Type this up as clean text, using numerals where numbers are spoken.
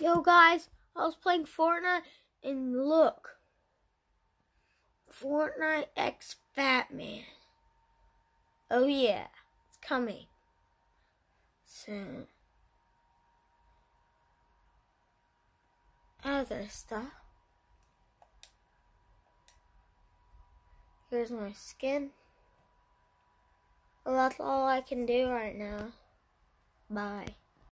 Yo guys, I was playing Fortnite and look. Fortnite X Batman. Oh yeah, it's coming soon. Other stuff. Here's my skin. Well, that's all I can do right now. Bye.